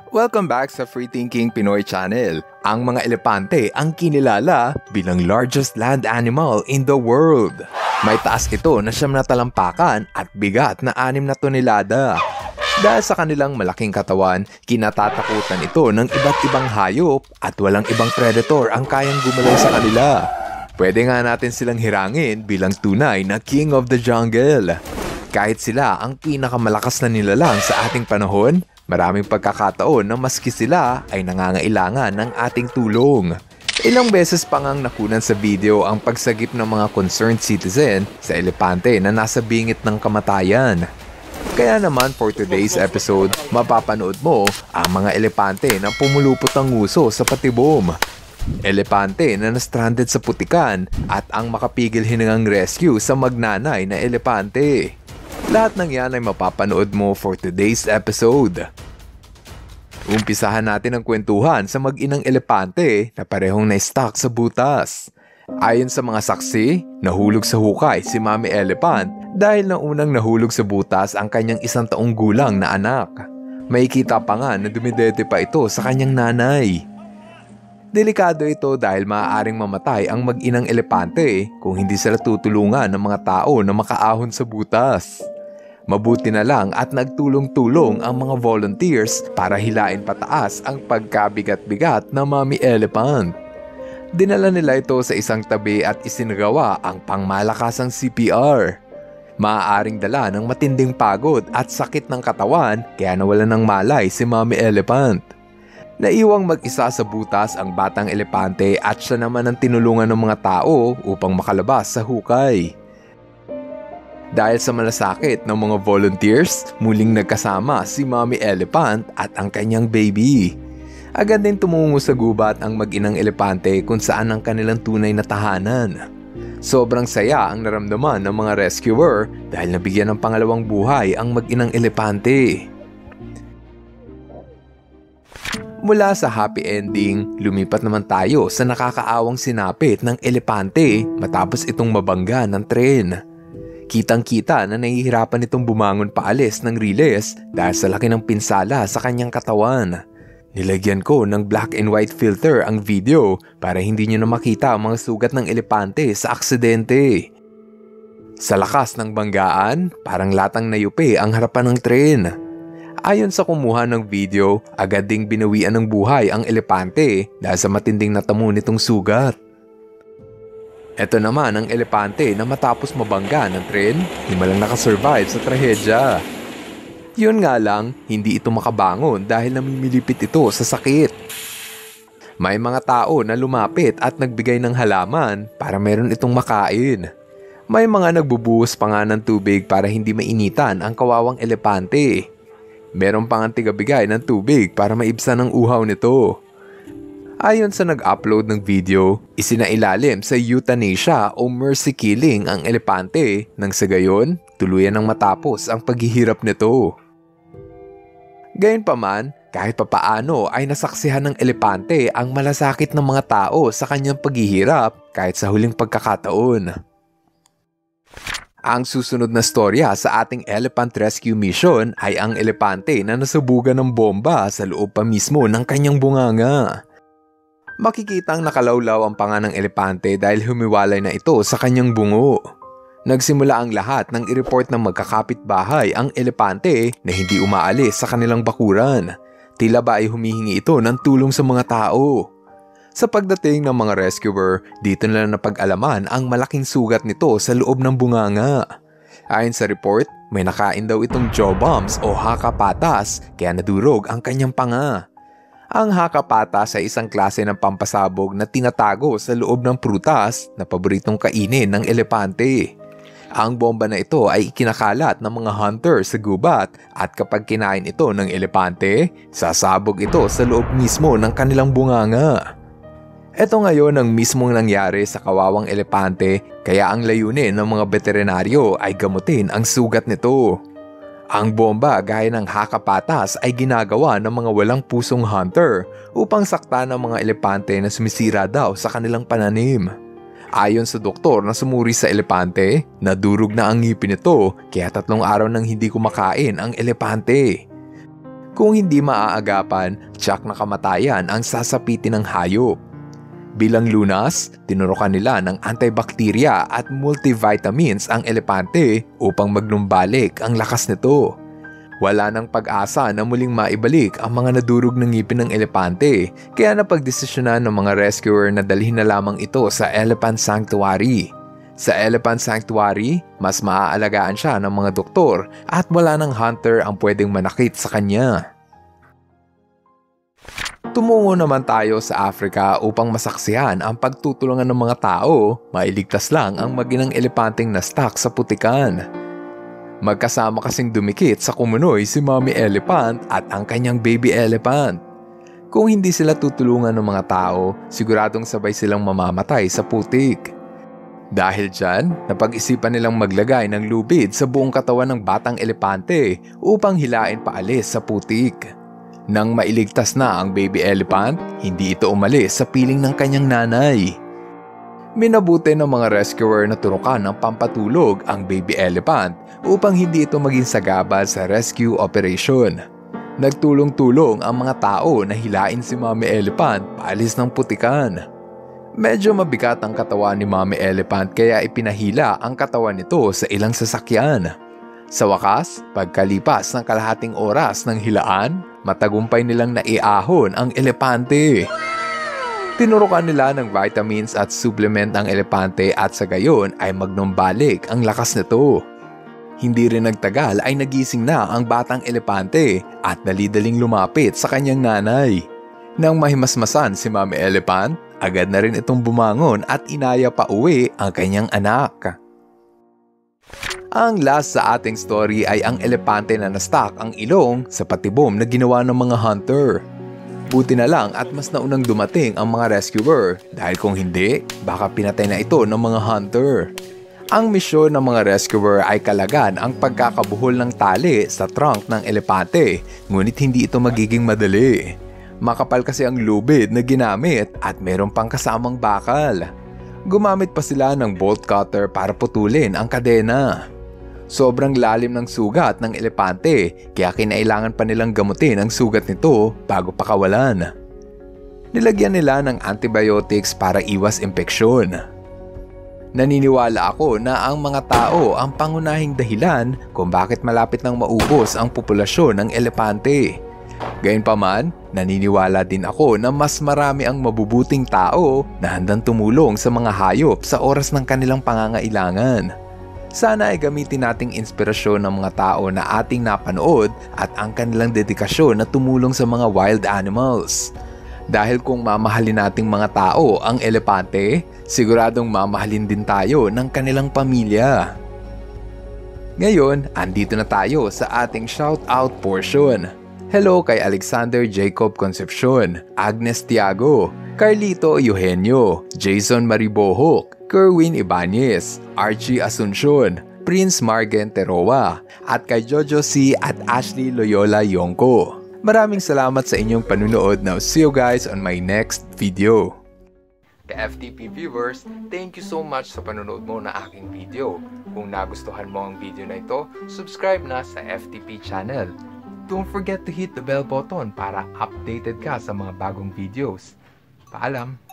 Welcome back sa Free Thinking Pinoy Channel. Ang mga elepante ang kinilala bilang largest land animal in the world. May taas ito na 9 na talampakan at bigat na 6 na tonelada. Dahil sa kanilang malaking katawan, kinatatakutan ito ng iba't ibang hayop at walang ibang predator ang kayang gumalaw sa kanila. Pwede nga natin silang hirangin bilang tunay na king of the jungle. Kahit sila ang pinakamalakas na nilalang sa ating panahon, maraming pagkakataon na maski sila ay nangangailangan ng ating tulong. Ilang beses pa ngang nakunan sa video ang pagsagip ng mga concerned citizen sa elepante na nasa bingit ng kamatayan. Kaya naman for today's episode, mapapanood mo ang mga elepante na pumulupot ng nguso sa patibom. Elepante na na-stranded sa putikan at ang makapigil hiningang rescue sa magnanay na elepante. Lahat ng yan ay mapapanood mo for today's episode. Umpisahan natin ang kwentuhan sa mag-inang elepante na parehong na-stuck sa butas. Ayon sa mga saksi, nahulog sa hukay si Mami Elephant dahil nang unang nahulog sa butas ang kanyang 1 taong gulang na anak. Makikita pa nga na dumidete pa ito sa kanyang nanay. Delikado ito dahil maaaring mamatay ang mag-inang elepante kung hindi sila tutulungan ng mga tao na makaahon sa butas. Mabuti na lang at nagtulong-tulong ang mga volunteers para hilain pataas ang pagkabigat-bigat ng Mami Elephant. Dinala nila ito sa isang tabi at isinagawa ang pangmalakasang CPR. Maaaring dala ng matinding pagod at sakit ng katawan kaya nawalan ng malay si Mami Elephant. Naiwang mag-isa sa butas ang batang elepante at siya naman ang tinulungan ng mga tao upang makalabas sa hukay. Dahil sa malasakit ng mga volunteers, muling nagkasama si Mami Elephant at ang kanyang baby. Agad din tumungo sa gubat ang mag-inang elepante kung saan ang kanilang tunay na tahanan. Sobrang saya ang naramdaman ng mga rescuer dahil nabigyan ng pangalawang buhay ang mag-inang elepante. Mula sa happy ending, lumipat naman tayo sa nakakaawang sinapit ng elepante matapos itong mabangga ng tren. Kitang-kita na nahihirapan itong bumangon paalis ng riles dahil sa laki ng pinsala sa kanyang katawan. Nilagyan ko ng black and white filter ang video para hindi nyo na makita ang mga sugat ng elepante sa aksidente. Sa lakas ng banggaan, parang latang nayupi ang harapan ng tren. Ayon sa kumuha ng video, agad ding binawian ng buhay ang elepante dahil sa matinding natamo nitong sugat. Ito naman ang elepante na matapos mabangga ng tren, himalang nakasurvive sa trahedya. Yun nga lang, hindi ito makabangon dahil namimilipit ito sa sakit. May mga tao na lumapit at nagbigay ng halaman para meron itong makain. May mga nagbubuhos pa nga ng tubig para hindi mainitan ang kawawang elepante. Meron pang ang tigabigay ng tubig para maibsan ang uhaw nito. Ayon sa nag-upload ng video, isinailalim sa euthanasia o mercy killing ang elepante nang sa gayon, tuluyan ng matapos ang paghihirap nito. Gayunpaman, kahit papaano ay nasaksihan ng elepante ang malasakit ng mga tao sa kanyang paghihirap kahit sa huling pagkakataon. Ang susunod na storya sa ating elephant rescue mission ay ang elepante na nasubugan ng bomba sa loob pa mismo ng kanyang bunganga. Makikitang nakalawlaw ang panga ng elepante dahil humiwalay na ito sa kanyang bungo. Nagsimula ang lahat nang i-report ng magkakapitbahay ang elepante na hindi umaalis sa kanilang bakuran. Tila ba ay humihingi ito ng tulong sa mga tao. Sa pagdating ng mga rescuer, dito nila napag-alaman ang malaking sugat nito sa loob ng bunganga. Ayon sa report, may nakain daw itong jaw bombs o haka-patas kaya nadurog ang kanyang panga. Ang haka-patas ay isang klase ng pampasabog na tinatago sa loob ng prutas na paboritong kainin ng elepante. Ang bomba na ito ay ikinakalat ng mga hunter sa gubat at kapag kinain ito ng elepante, sasabog ito sa loob mismo ng kanilang bunganga. Ito ngayon ang mismong nangyari sa kawawang elepante kaya ang layunin ng mga veterinaryo ay gamutin ang sugat nito. Ang bomba gaya ng haka-patas ay ginagawa ng mga walang pusong hunter upang saktan ang mga elepante na sumisira daw sa kanilang pananim. Ayon sa doktor na sumuri sa elepante, nadurog na ang ngipin nito kaya 3 araw nang hindi kumakain ang elepante. Kung hindi maaagapan, tiyak na kamatayan ang sasapitin ng hayop. Bilang lunas, tinurukan nila ng antibacteria at multivitamins ang elepante upang magnumbalik ang lakas nito. Wala nang pag-asa na muling maibalik ang mga nadurog ng ngipin ng elepante, kaya napagdesisyonan ng mga rescuer na dalhin na lamang ito sa Elephant Sanctuary. Sa Elephant Sanctuary, mas maaalagaan siya ng mga doktor at wala ng hunter ang pwedeng manakit sa kanya. Tumungo naman tayo sa Africa upang masaksihan ang pagtutulungan ng mga tao, mailigtas lang ang maginang elepanteng na-stuck sa putikan. Magkasama kasing dumikit sa kumunoy si Mommy Elephant at ang kanyang baby elephant. Kung hindi sila tutulungan ng mga tao, siguradong sabay silang mamamatay sa putik. Dahil dyan, napag-isipan nilang maglagay ng lubid sa buong katawan ng batang elepante upang hilain paalis sa putik. Nang mailigtas na ang baby elephant, hindi ito umalis sa piling ng kanyang nanay. Minabuti ng mga rescuer na turukan ng pampatulog ang baby elephant upang hindi ito maging sagabal sa rescue operation. Nagtulong-tulong ang mga tao na hilain si Mommy Elephant paalis ng putikan. Medyo mabigat ang katawan ni Mommy Elephant kaya ipinahila ang katawan nito sa ilang sasakyan. Sa wakas, pagkalipas ng kalahating oras ng hilaan, matagumpay nilang naiahon ang elepante. Tinurukan nila ng vitamins at supplement ang elepante at sa gayon ay magnumbalik ang lakas nito. Hindi rin nagtagal ay nagising na ang batang elepante at dali-daling lumapit sa kanyang nanay. Nang mahimasmasan si Mommy Elephant, agad na rin itong bumangon at inaya pa uwi ang kanyang anak. Ang last sa ating story ay ang elepante na na-stuck ang ilong sa patibom na ginawa ng mga hunter. Buti na lang at mas naunang dumating ang mga rescuer dahil kung hindi, baka pinatay na ito ng mga hunter. Ang misyon ng mga rescuer ay kalagan ang pagkakabuhol ng tali sa trunk ng elepante, ngunit hindi ito magiging madali. Makapal kasi ang lubid na ginamit at meron pang kasamang bakal. Gumamit pa sila ng bolt cutter para putulin ang kadena. Sobrang lalim ng sugat ng elepante kaya kinailangan pa nilang gamutin ang sugat nito bago pakawalan. Nilagyan nila ng antibiotics para iwas impeksyon. Naniniwala ako na ang mga tao ang pangunahing dahilan kung bakit malapit nang maubos ang populasyon ng elepante. Gayunpaman, naniniwala din ako na mas marami ang mabubuting tao na handang tumulong sa mga hayop sa oras ng kanilang pangangailangan. Sana ay gamitin nating inspirasyon ng mga tao na ating napanood at ang kanilang dedikasyon na tumulong sa mga wild animals. Dahil kung mamahalin nating mga tao ang elepante, siguradong mamahalin din tayo ng kanilang pamilya. Ngayon, andito na tayo sa ating shoutout portion. Hello kay Alexander Jacob Concepcion, Agnes Tiago, Carlito Eugenio, Jason Maribohok, Kerwin Ibanez, Archie Asuncion, Prince Margen Teroa, at kay Jojo C at Ashley Loyola Yongko. Maraming salamat sa inyong panunood. Now see you guys on my next video. Kay FTP viewers, thank you so much sa panunood mo na aking video. Kung nagustuhan mo ang video na ito, subscribe na sa FTP channel. Don't forget to hit the bell button para updated ka sa mga bagong videos. Paalam!